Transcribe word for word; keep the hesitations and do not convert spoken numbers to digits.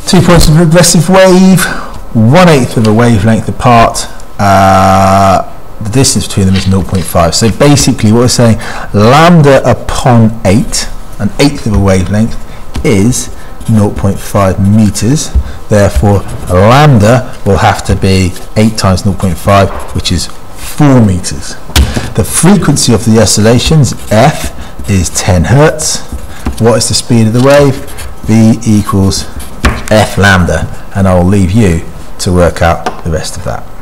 Two points of progressive wave, one eighth of a wavelength apart. Uh, the distance between them is zero point five. So basically what we're saying, lambda upon eight, an eighth of a wavelength, is zero point five meters. Therefore lambda will have to be eight times zero point five, which is four meters. The frequency of the oscillations, F, is ten hertz. What is the speed of the wave? V equals F lambda, and I'll leave you to work out the rest of that.